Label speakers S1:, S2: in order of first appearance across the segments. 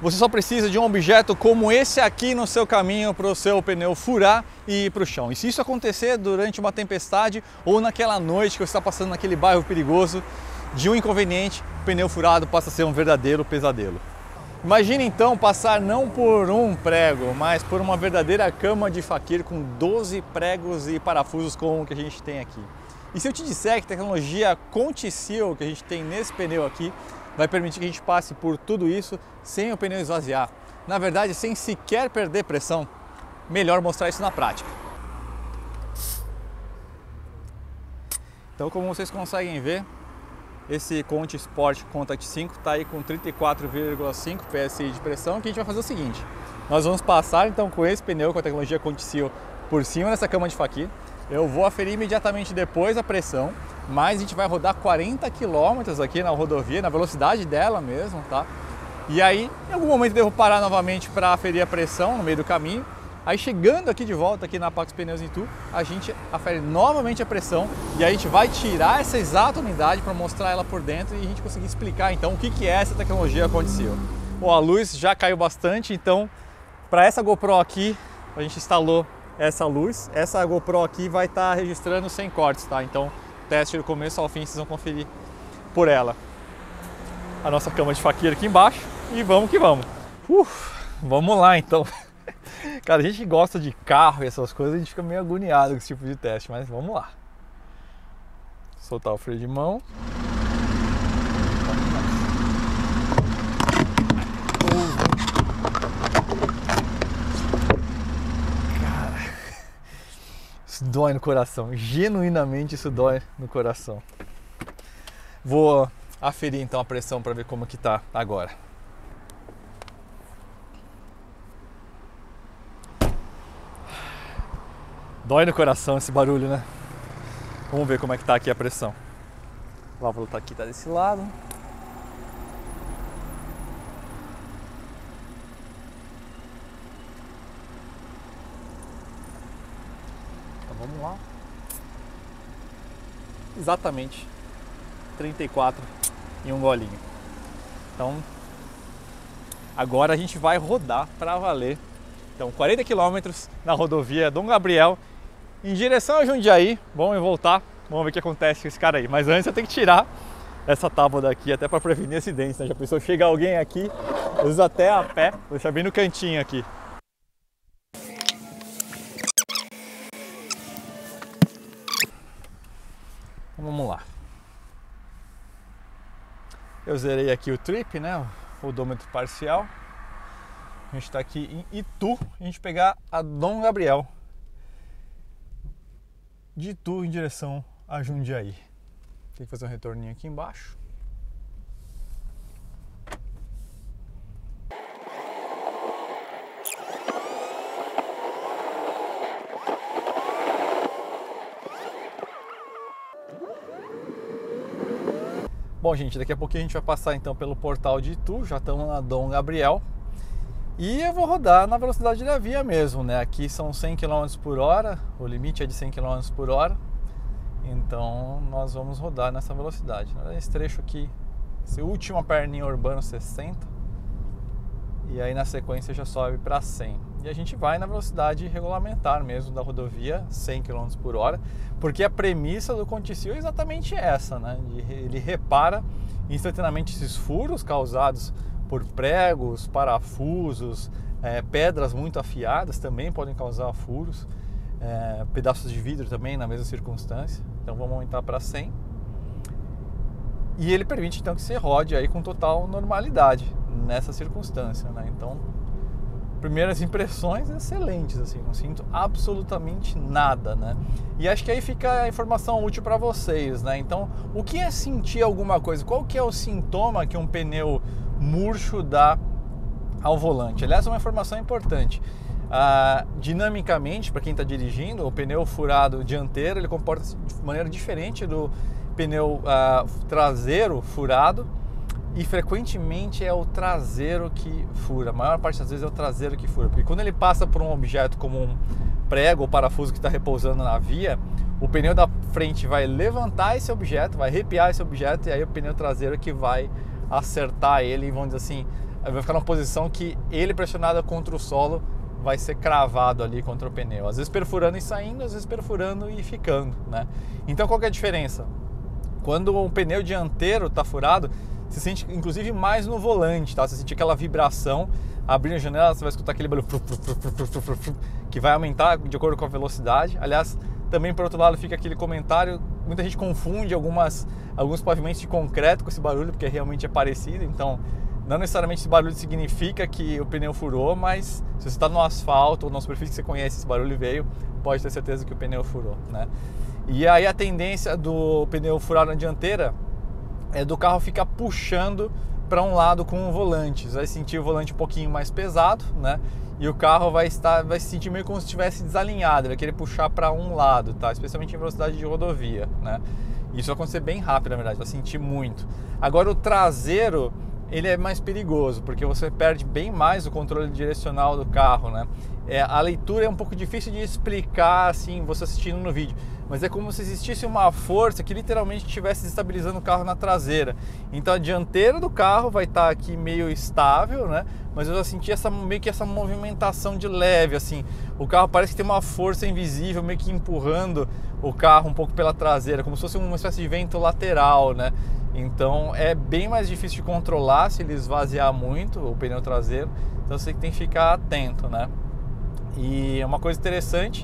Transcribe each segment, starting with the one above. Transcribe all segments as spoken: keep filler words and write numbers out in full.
S1: Você só precisa de um objeto como esse aqui no seu caminho para o seu pneu furar e ir para o chão. E se isso acontecer durante uma tempestade ou naquela noite que você está passando naquele bairro perigoso, de um inconveniente, o pneu furado passa a ser um verdadeiro pesadelo. Imagine então passar não por um prego, mas por uma verdadeira cama de faquir com doze pregos e parafusos como o que a gente tem aqui. E se eu te disser que a tecnologia ContiSeal que a gente tem nesse pneu aqui vai permitir que a gente passe por tudo isso sem o pneu esvaziar, na verdade sem sequer perder pressão, melhor mostrar isso na prática. Então, como vocês conseguem ver, esse Conti Sport Contact cinco está aí com trinta e quatro vírgula cinco P S I de pressão, que a gente vai fazer o seguinte: nós vamos passar então com esse pneu com a tecnologia ContiSeal por cima dessa cama de faquir. Eu vou aferir imediatamente depois a pressão, mas a gente vai rodar quarenta quilômetros aqui na rodovia, na velocidade dela mesmo, tá? E aí, em algum momento eu devo parar novamente para aferir a pressão no meio do caminho. Aí chegando aqui de volta aqui na Pax Pneus em Itu, a gente afere novamente a pressão e aí a gente vai tirar essa exata unidade para mostrar ela por dentro e a gente conseguir explicar então o que que é essa tecnologia ContiSeal. Bom, a luz já caiu bastante, então para essa GoPro aqui a gente instalou essa luz. Essa GoPro aqui vai estar registrando sem cortes, tá? Então o teste do começo ao fim vocês vão conferir por ela. A nossa cama de faquir aqui embaixo e vamos que vamos. Uf, vamos lá então. Cara, a gente que gosta de carro e essas coisas, a gente fica meio agoniado com esse tipo de teste, mas vamos lá. Soltar o freio de mão. Cara, isso dói no coração, genuinamente isso dói no coração. Vou aferir então a pressão para ver como que tá agora. Dói no coração esse barulho, né? Vamos ver como é que tá aqui a pressão. A válvula tá aqui, tá desse lado. Então vamos lá. Exatamente trinta e quatro e um golinho. Então agora a gente vai rodar para valer. Então quarenta quilômetros na rodovia Dom Gabriel em direção a Jundiaí. Vamos voltar, vamos ver o que acontece com esse cara aí. Mas antes eu tenho que tirar essa tábua daqui até para prevenir acidentes, né? Já pensou chegar alguém aqui, às vezes até a pé, vou deixar bem no cantinho aqui. Vamos lá. Eu zerei aqui o trip, né? O odômetro parcial. A gente está aqui em Itu, a gente pegar a Dom Gabriel. De Itu em direção a Jundiaí. Tem que fazer um retorninho aqui embaixo. Bom, gente, daqui a pouquinho a gente vai passar então pelo portal de Itu, já estamos na Dom Gabriel. E eu vou rodar na velocidade da via mesmo, né? Aqui são cem quilômetros por hora, o limite é de cem quilômetros por hora. Então nós vamos rodar nessa velocidade. Esse trecho aqui, esse última perninha urbano sessenta. E aí na sequência já sobe para cem. E a gente vai na velocidade regulamentar mesmo da rodovia, cem quilômetros por hora. Porque a premissa do ContiSeal é exatamente essa, né? Ele repara instantaneamente esses furos causados por pregos, parafusos, é, pedras muito afiadas também podem causar furos, é, pedaços de vidro também na mesma circunstância. Então vamos aumentar para cem. E ele permite então que você rode aí com total normalidade nessa circunstância, né? Então, primeiras impressões excelentes, assim, não sinto absolutamente nada, né? E acho que aí fica a informação útil para vocês, né? Então, o que é sentir alguma coisa? Qual que é o sintoma que um pneu murcho dá ao volante? Aliás, é uma informação importante. Ah, dinamicamente, para quem está dirigindo, o pneu furado dianteiro ele comporta-se de maneira diferente do pneu ah, traseiro furado, e frequentemente é o traseiro que fura. A maior parte das vezes é o traseiro que fura, porque quando ele passa por um objeto como um prego ou parafuso que está repousando na via, o pneu da frente vai levantar esse objeto, vai arrepiar esse objeto, e aí o pneu traseiro que vai acertar ele, vamos dizer assim, vai ficar numa posição que ele pressionado contra o solo vai ser cravado ali contra o pneu. Às vezes perfurando e saindo, às vezes perfurando e ficando, né? Então qual que é a diferença? Quando o pneu dianteiro está furado, você sente inclusive mais no volante, tá? Você sente aquela vibração, abrindo a janela, você vai escutar aquele barulho que vai aumentar de acordo com a velocidade. Aliás, também por outro lado fica aquele comentário, muita gente confunde algumas, alguns pavimentos de concreto com esse barulho, porque realmente é parecido, então não necessariamente esse barulho significa que o pneu furou, mas se você está no asfalto ou na superfície que você conhece, esse barulho veio, pode ter certeza que o pneu furou, né? E aí a tendência do pneu furar na dianteira é do carro ficar puxando para um lado com o volante. Você vai sentir o volante um pouquinho mais pesado, né? E o carro vai estar, vai se sentir meio como se estivesse desalinhado, ele vai querer puxar para um lado, tá? Especialmente em velocidade de rodovia, né? Isso vai acontecer bem rápido, na verdade, vai sentir muito. Agora o traseiro, ele é mais perigoso, porque você perde bem mais o controle direcional do carro, né? É, a leitura é um pouco difícil de explicar, assim, você assistindo no vídeo, mas é como se existisse uma força que literalmente estivesse estabilizando o carro na traseira. Então a dianteira do carro vai estar aqui meio estável, né? Mas eu já senti essa, meio que essa movimentação de leve, assim. O carro parece que tem uma força invisível meio que empurrando o carro um pouco pela traseira, como se fosse uma espécie de vento lateral, né? Então é bem mais difícil de controlar se ele esvaziar muito o pneu traseiro, então você tem que ficar atento, né? E uma coisa interessante,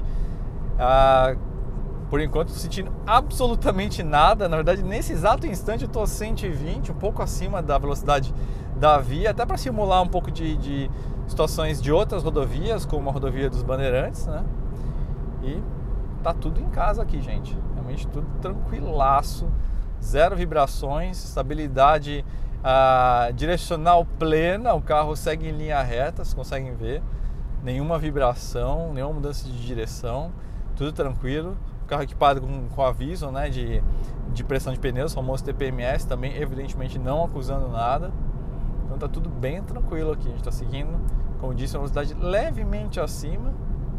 S1: ah, por enquanto estou sentindo absolutamente nada. Na verdade, nesse exato instante eu estou a cento e vinte, um pouco acima da velocidade da via, até para simular um pouco de, de situações de outras rodovias, como a rodovia dos Bandeirantes, né? E tá tudo em casa aqui, gente. Realmente tudo tranquilaço, zero vibrações, estabilidade ah, direcional plena, o carro segue em linha reta, vocês conseguem ver. Nenhuma vibração, nenhuma mudança de direção, tudo tranquilo. O carro equipado com, com aviso, né, de, de pressão de pneus, o famoso T P M S, também evidentemente não acusando nada. Então tá tudo bem tranquilo aqui. A gente está seguindo, como disse, uma velocidade levemente acima.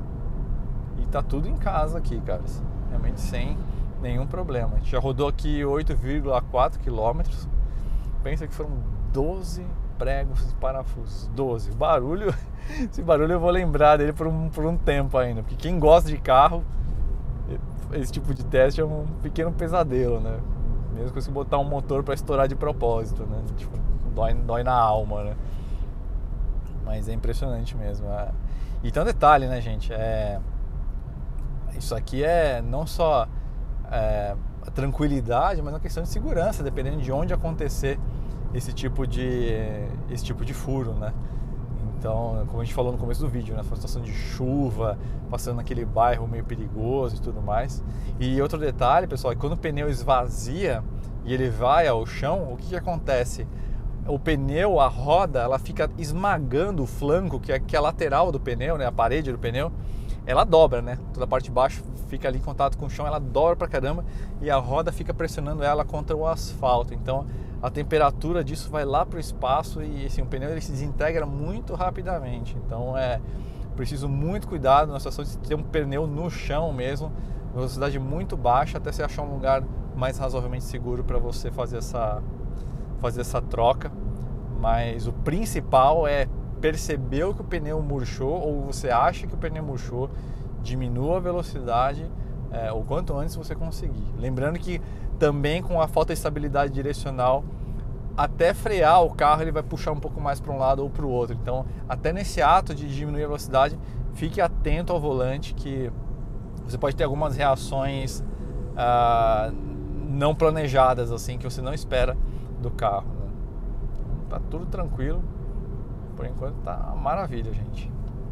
S1: E tá tudo em casa aqui, caras. Realmente sem nenhum problema. A gente já rodou aqui oito vírgula quatro quilômetros. Pensa que foram doze pregos e parafusos. doze. Barulho, esse barulho eu vou lembrar dele por um, por um tempo ainda. Porque quem gosta de carro, esse tipo de teste é um pequeno pesadelo, né? Mesmo que você botar um motor para estourar de propósito, né? Tipo, dói, dói na alma, né? Mas é impressionante mesmo. É... E tem um detalhe, né, gente? É... Isso aqui é não só é, a tranquilidade, mas uma questão de segurança, dependendo de onde acontecer esse tipo de, esse tipo de furo, né? Então, como a gente falou no começo do vídeo, né? Foi uma situação de chuva, passando naquele bairro meio perigoso e tudo mais. E outro detalhe, pessoal, é que quando o pneu esvazia e ele vai ao chão, o que, que acontece? O pneu, a roda, ela fica esmagando o flanco, que é, que é a lateral do pneu, né? A parede do pneu. Ela dobra, né? Toda a parte de baixo fica ali em contato com o chão, ela dobra pra caramba e a roda fica pressionando ela contra o asfalto. Então a temperatura disso vai lá pro espaço e assim, o pneu ele se desintegra muito rapidamente. Então é preciso muito cuidado na situação de ter um pneu no chão mesmo, velocidade muito baixa, até você achar um lugar mais razoavelmente seguro para você fazer essa, fazer essa troca. Mas o principal é percebeu que o pneu murchou ou você acha que o pneu murchou, diminua a velocidade é, o quanto antes você conseguir. Lembrando que também com a falta de estabilidade direcional, até frear o carro ele vai puxar um pouco mais para um lado ou para o outro. Então até nesse ato de diminuir a velocidade, fique atento ao volante que você pode ter algumas reações ah, não planejadas assim, que você não espera do carro, né? Tá tudo tranquilo. Por enquanto tá uma maravilha, gente.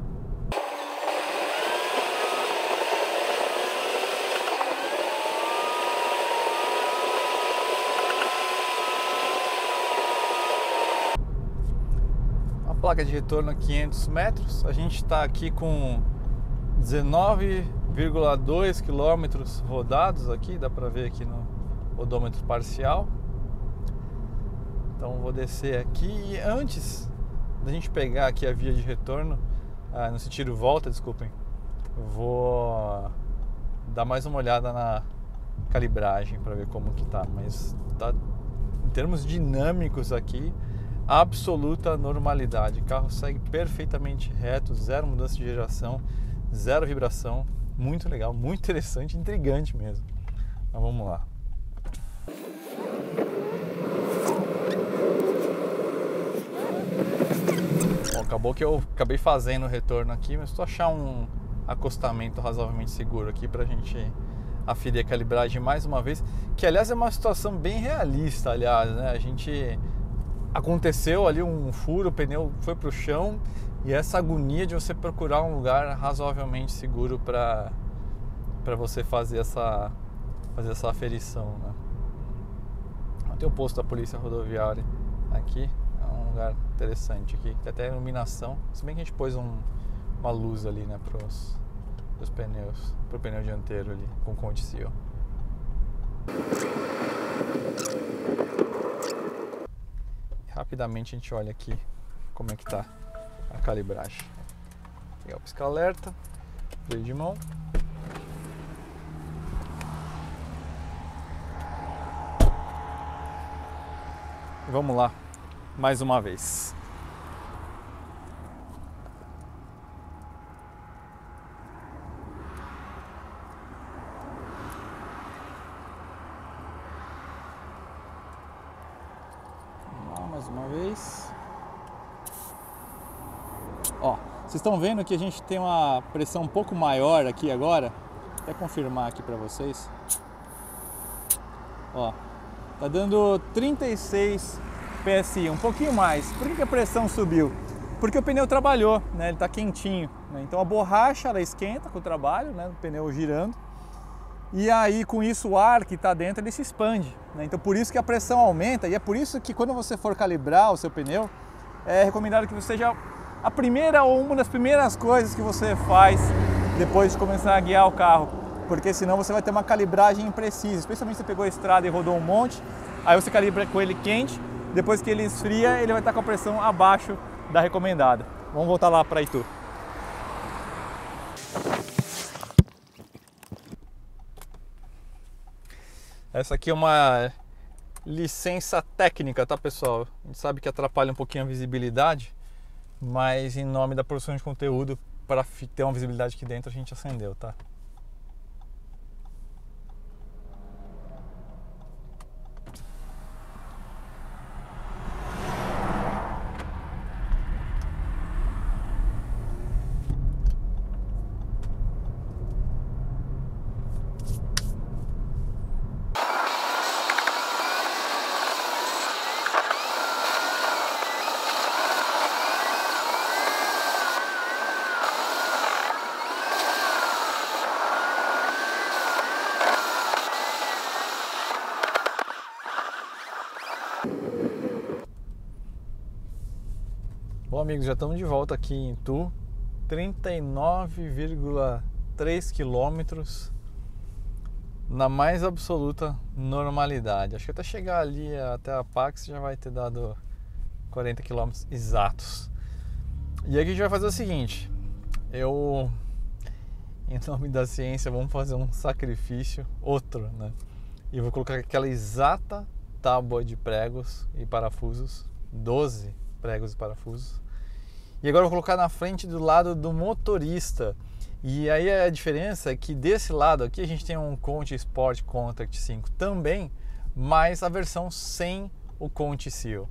S1: A placa de retorno a quinhentos metros. A gente está aqui com dezenove vírgula dois quilômetros rodados aqui, dá para ver aqui no odômetro parcial. Então vou descer aqui e antes da gente pegar aqui a via de retorno, ah, no sentido volta, desculpem, eu vou dar mais uma olhada na calibragem para ver como que tá, mas tá, em termos dinâmicos aqui, absoluta normalidade. O carro segue perfeitamente reto, zero mudança de geração, zero vibração. Muito legal, muito interessante, intrigante mesmo. Mas vamos lá. Bom, acabou que eu acabei fazendo o retorno aqui, mas estou achar um acostamento razoavelmente seguro aqui para a gente aferir a calibragem mais uma vez, que aliás é uma situação bem realista, aliás, né? A gente aconteceu ali um furo, o pneu foi para o chão e essa agonia de você procurar um lugar razoavelmente seguro para para você fazer essa fazer essa aferição, né? Tem o posto da polícia rodoviária aqui, é um lugar interessante aqui, tem até iluminação, se bem que a gente pôs um, uma luz ali, né, pros, pros pneus, pro pneu dianteiro ali, com Conti Seal. Rapidamente a gente olha aqui como é que tá a calibragem. Vou pegar o pisca-alerta, freio de mão. Vamos lá, mais uma vez. Vamos lá, mais uma vez. Ó, vocês estão vendo que a gente tem uma pressão um pouco maior aqui agora. Vou até confirmar aqui para vocês. Ó. Tá dando trinta e seis P S I, um pouquinho mais. Por que a pressão subiu? Porque o pneu trabalhou, né? Ele tá quentinho, né? Então a borracha ela esquenta com o trabalho, né? O pneu girando. E aí com isso o ar que está dentro ele se expande, né? Então por isso que a pressão aumenta e é por isso que quando você for calibrar o seu pneu é recomendado que você seja a primeira ou uma das primeiras coisas que você faz depois de começar a guiar o carro. Porque senão você vai ter uma calibragem imprecisa, especialmente se você pegou a estrada e rodou um monte, aí você calibra com ele quente, depois que ele esfria, ele vai estar com a pressão abaixo da recomendada. Vamos voltar lá para Itu. Essa aqui é uma licença técnica, tá, pessoal? A gente sabe que atrapalha um pouquinho a visibilidade, mas em nome da produção de conteúdo, para ter uma visibilidade aqui dentro, a gente acendeu, tá? Bom, amigos, já estamos de volta aqui em Itu, trinta e nove vírgula três quilômetros na mais absoluta normalidade. Acho que até chegar ali até a Pax já vai ter dado quarenta quilômetros exatos. E aqui a gente vai fazer o seguinte, eu, em nome da ciência, vamos fazer um sacrifício, outro, né? E vou colocar aquela exata tábua de pregos e parafusos, doze pregos e parafusos. E agora eu vou colocar na frente do lado do motorista. E aí a diferença é que desse lado aqui a gente tem um Conti Sport Contact cinco também, mas a versão sem o Conti Seal.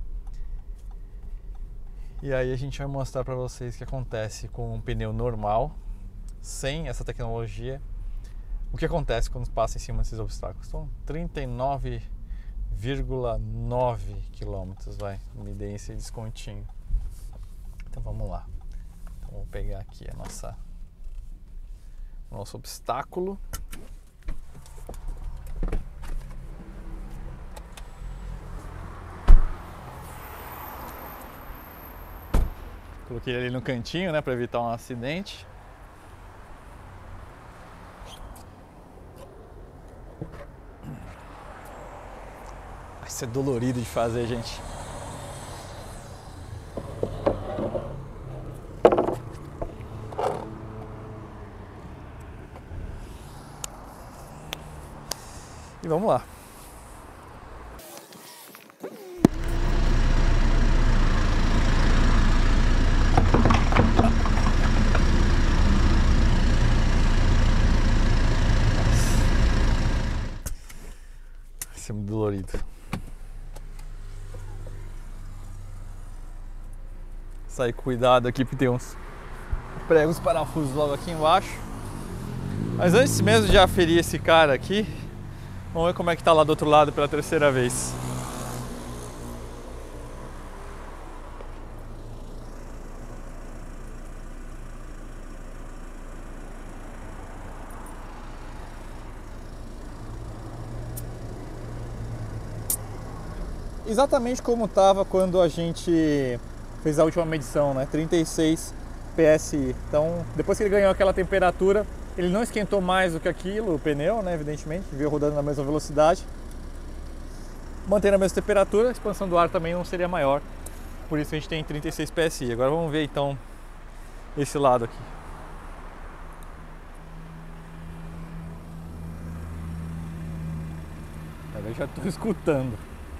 S1: E aí a gente vai mostrar para vocês o que acontece com um pneu normal, sem essa tecnologia. O que acontece quando passa em cima desses obstáculos. Então, trinta e nove vírgula nove quilômetros, vai, me dê esse descontinho. Então vamos lá. Então vou pegar aqui a nossa, o nosso obstáculo. Coloquei ele no cantinho, né, para evitar um acidente. Vai ser dolorido de fazer, gente. E vamos lá. Sair cuidado aqui porque tem uns pregos parafusos logo aqui embaixo. Mas antes mesmo de aferir esse cara aqui, vamos ver como é que tá lá do outro lado pela terceira vez. Exatamente como estava quando a gente fez a última medição, né? trinta e seis P S I. Então, depois que ele ganhou aquela temperatura, ele não esquentou mais do que aquilo, o pneu, né? Evidentemente, veio rodando na mesma velocidade. Mantendo a mesma temperatura, a expansão do ar também não seria maior. Por isso a gente tem trinta e seis P S I. Agora vamos ver então esse lado aqui. Eu já estou escutando.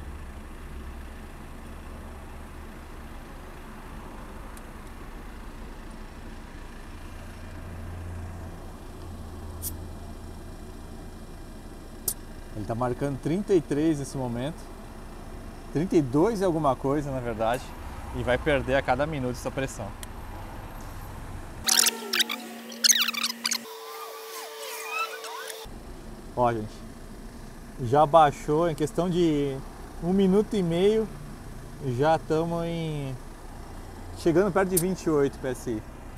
S1: Ele está marcando trinta e três nesse momento, trinta e dois e alguma coisa na verdade, e vai perder a cada minuto essa pressão. Ó, gente, já baixou em questão de um minuto e meio, já estamos em chegando perto de vinte e oito P S I.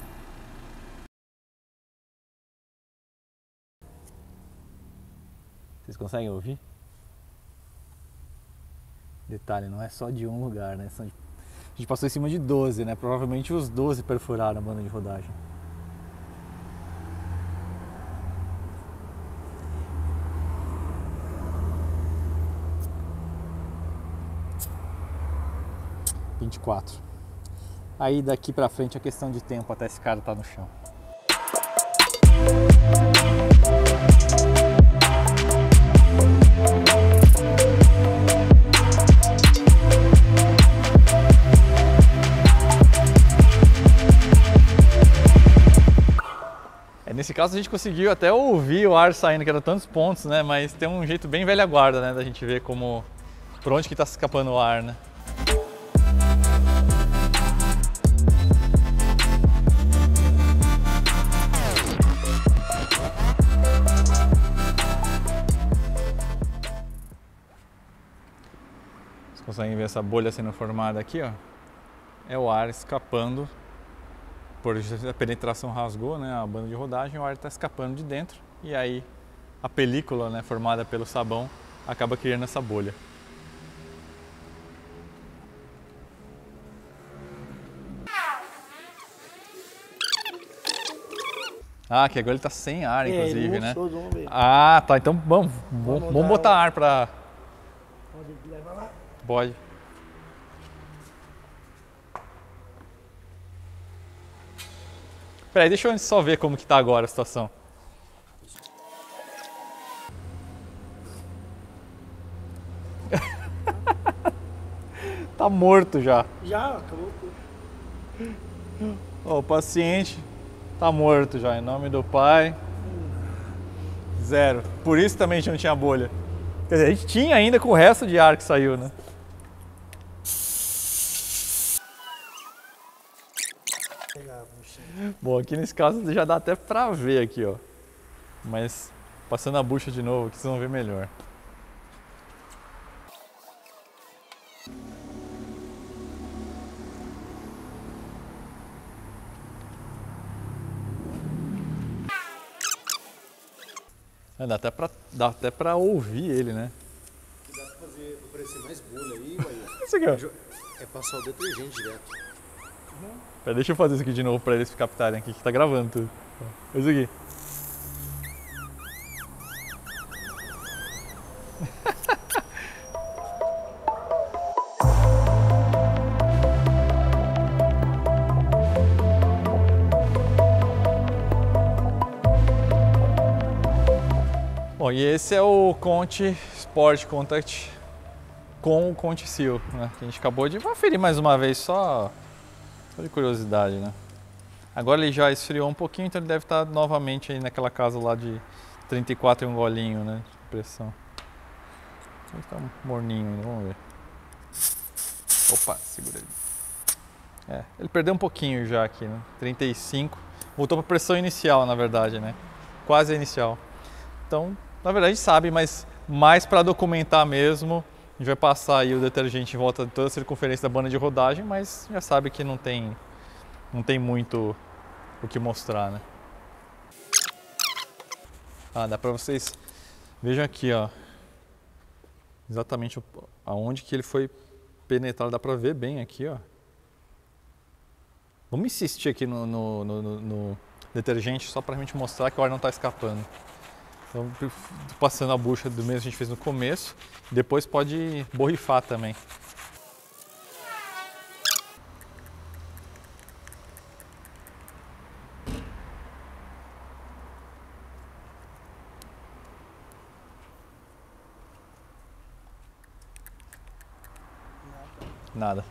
S1: Vocês conseguem ouvir? Detalhe, não é só de um lugar, né? A gente passou em cima de doze, né? Provavelmente os doze perfuraram a banda de rodagem. vinte e quatro. Aí daqui pra frente é questão de tempo até esse cara tá no chão. Nesse caso a gente conseguiu até ouvir o ar saindo, que eram tantos pontos, né? Mas tem um jeito bem velha guarda, né? Da gente ver como, por onde que tá escapando o ar, né? Vocês conseguem ver essa bolha sendo formada aqui, ó? É o ar escapando. Por a penetração rasgou, né, a banda de rodagem, o ar está escapando de dentro e aí a película, né, formada pelo sabão acaba criando essa bolha. Ah, que agora ele está sem ar, inclusive, é, né? Show, vamos ver. Ah, tá. Então vamos, vamos, vamos botar ar para. Pode levar lá? Pode. Peraí, deixa eu só ver como que tá agora a situação. Tá morto já.
S2: Já, acabou tudo.
S1: Ó, o paciente tá morto já, em nome do pai. Zero. Por isso também a gente não tinha bolha. Quer dizer, a gente tinha ainda com o resto de ar que saiu, né? Bom, aqui nesse caso já dá até pra ver aqui, ó. Mas passando a bucha de novo aqui vocês vão ver melhor. É, dá até pra, dá até pra ouvir ele, né?
S2: Dá pra fazer, pra parecer mais bolha aí, vai.
S1: Isso aqui, ó.
S2: É passar o detergente direto.
S1: Pera, deixa eu fazer isso aqui de novo pra eles captarem aqui, que tá gravando tudo. Isso aqui. Bom, e esse é o Conti Sport Contact com o Conti Seal, né? Que a gente acabou de aferir mais uma vez, só, só de curiosidade, né? Agora ele já esfriou um pouquinho, então ele deve estar novamente aí naquela casa lá de trinta e quatro e um golinho, né? De pressão. Ele tá morninho ainda, vamos ver. Opa, segura ele. É, ele perdeu um pouquinho já aqui, né? trinta e cinco. Voltou para a pressão inicial, na verdade, né? Quase a inicial. Então, na verdade, a gente sabe, mas mais para documentar mesmo, a gente vai passar aí o detergente em volta de toda a circunferência da banda de rodagem, mas já sabe que não tem, não tem muito o que mostrar, né? Ah, dá para vocês vejam aqui, ó, exatamente aonde que ele foi penetrado, dá para ver bem aqui, ó. Vamos insistir aqui no, no, no, no detergente só para a gente mostrar que o ar não está escapando. Então, passando a bucha do mesmo que a gente fez no começo, depois pode borrifar também. Nada.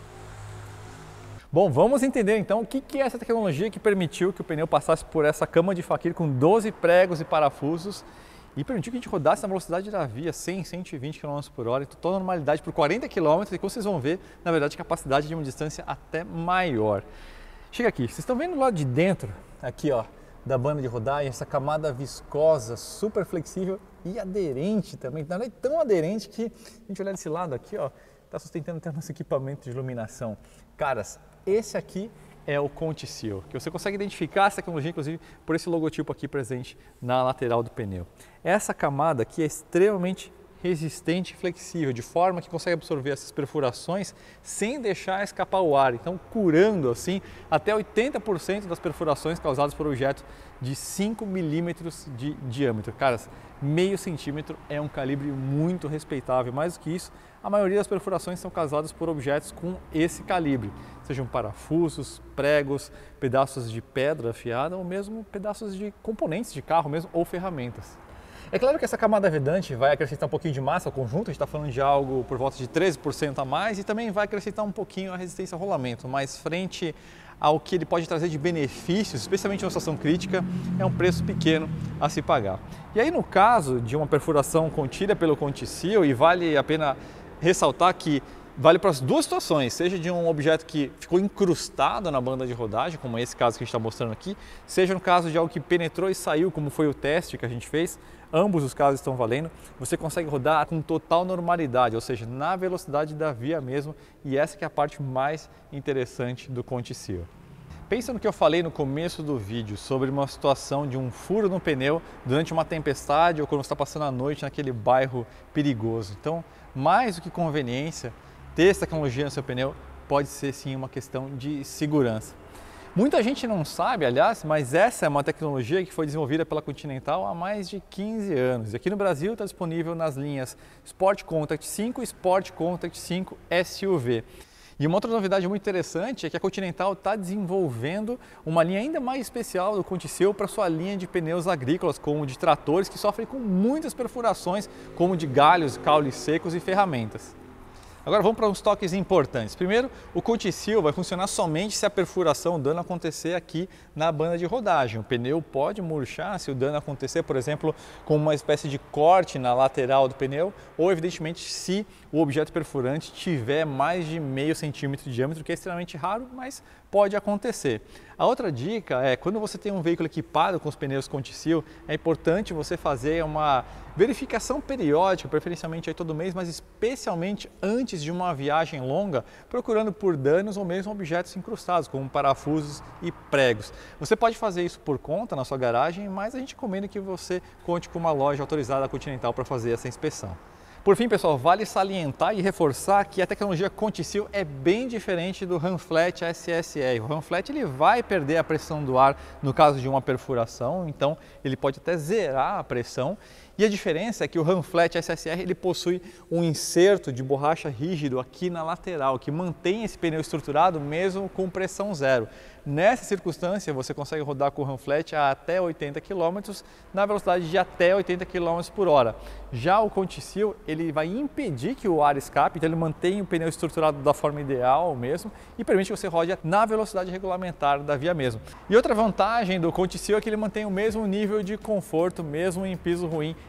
S1: Bom, vamos entender então o que é essa tecnologia que permitiu que o pneu passasse por essa cama de faquir com doze pregos e parafusos e permitiu que a gente rodasse na velocidade da via, cem, cento e vinte quilômetros por hora, em total normalidade por quarenta quilômetros, e como vocês vão ver, na verdade, capacidade de uma distância até maior. Chega aqui, vocês estão vendo do lado de dentro, aqui ó, da banda de rodagem, essa camada viscosa, super flexível e aderente também, não é tão aderente que a gente olhar desse lado aqui ó, está sustentando até nosso equipamento de iluminação. Caras, esse aqui é o ContiSeal, que você consegue identificar essa tecnologia, inclusive, por esse logotipo aqui presente na lateral do pneu. Essa camada aqui é extremamente resistente e flexível, de forma que consegue absorver essas perfurações sem deixar escapar o ar, então curando assim até oitenta por cento das perfurações causadas por objetos de cinco milímetros de diâmetro. Caras, meio centímetro é um calibre muito respeitável, mais do que isso, a maioria das perfurações são causadas por objetos com esse calibre, sejam parafusos, pregos, pedaços de pedra afiada ou mesmo pedaços de componentes de carro mesmo ou ferramentas. É claro que essa camada vedante vai acrescentar um pouquinho de massa ao conjunto, a gente está falando de algo por volta de treze por cento a mais e também vai acrescentar um pouquinho a resistência ao rolamento, mas frente ao que ele pode trazer de benefícios, especialmente numa situação crítica, é um preço pequeno a se pagar. E aí no caso de uma perfuração contida pelo ContiSeal, e vale a pena ressaltar que vale para as duas situações, seja de um objeto que ficou incrustado na banda de rodagem, como é esse caso que a gente está mostrando aqui, seja no caso de algo que penetrou e saiu, como foi o teste que a gente fez, ambos os casos estão valendo, você consegue rodar com total normalidade, ou seja, na velocidade da via mesmo, e essa que é a parte mais interessante do ContiSeal. Pensa no que eu falei no começo do vídeo sobre uma situação de um furo no pneu durante uma tempestade ou quando você está passando a noite naquele bairro perigoso. Então, mais do que conveniência, ter essa tecnologia no seu pneu pode ser sim uma questão de segurança. Muita gente não sabe, aliás, mas essa é uma tecnologia que foi desenvolvida pela Continental há mais de quinze anos. E aqui no Brasil está disponível nas linhas Sport Contact cinco e Sport Contact cinco S U V. E uma outra novidade muito interessante é que a Continental está desenvolvendo uma linha ainda mais especial do ContiSeal para sua linha de pneus agrícolas, como de tratores que sofrem com muitas perfurações, como de galhos, caules secos e ferramentas. Agora vamos para uns toques importantes. Primeiro, o ContiSeal vai funcionar somente se a perfuração, o dano acontecer aqui na banda de rodagem. O pneu pode murchar se o dano acontecer, por exemplo, com uma espécie de corte na lateral do pneu ou, evidentemente, se o objeto perfurante tiver mais de meio centímetro de diâmetro, que é extremamente raro, mas pode acontecer. A outra dica é, quando você tem um veículo equipado com os pneus ContiSeal, é importante você fazer uma verificação periódica, preferencialmente aí todo mês, mas especialmente antes de uma viagem longa, procurando por danos ou mesmo objetos incrustados, como parafusos e pregos. Você pode fazer isso por conta na sua garagem, mas a gente recomenda que você conte com uma loja autorizada da Continental para fazer essa inspeção. Por fim, pessoal, vale salientar e reforçar que a tecnologia ContiSeal é bem diferente do Runflat S S R. O Runflat ele vai perder a pressão do ar no caso de uma perfuração, então ele pode até zerar a pressão. E a diferença é que o Runflat S S R ele possui um inserto de borracha rígido aqui na lateral, que mantém esse pneu estruturado mesmo com pressão zero. Nessa circunstância, você consegue rodar com o Runflat a até oitenta quilômetros na velocidade de até oitenta quilômetros por hora. Já o ContiSeal ele vai impedir que o ar escape, então ele mantém o pneu estruturado da forma ideal mesmo e permite que você rode na velocidade regulamentar da via mesmo. E outra vantagem do ContiSeal é que ele mantém o mesmo nível de conforto, mesmo em piso ruim,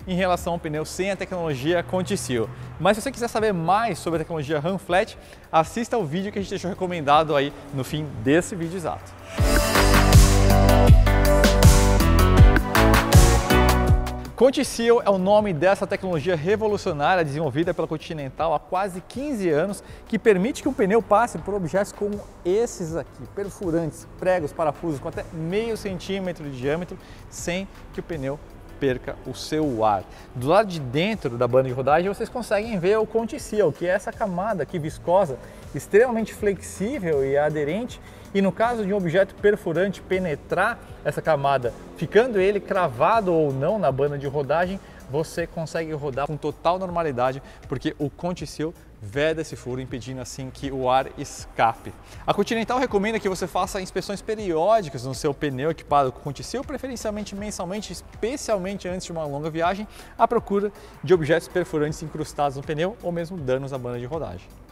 S1: em relação ao pneu sem a tecnologia ContiSeal. Mas se você quiser saber mais sobre a tecnologia RunFlat, assista ao vídeo que a gente deixou recomendado aí no fim desse vídeo exato. ContiSeal é o nome dessa tecnologia revolucionária desenvolvida pela Continental há quase quinze anos, que permite que um pneu passe por objetos como esses aqui, perfurantes, pregos, parafusos com até meio centímetro de diâmetro, sem que o pneu perca o seu ar. Do lado de dentro da banda de rodagem vocês conseguem ver o ContiSeal, que é essa camada aqui viscosa, extremamente flexível e aderente, e no caso de um objeto perfurante penetrar essa camada, ficando ele cravado ou não na banda de rodagem, você consegue rodar com total normalidade, porque o ContiSeal veda esse furo, impedindo assim que o ar escape. A Continental recomenda que você faça inspeções periódicas no seu pneu equipado com ContiSeal, preferencialmente mensalmente, especialmente antes de uma longa viagem, à procura de objetos perfurantes incrustados no pneu ou mesmo danos à banda de rodagem.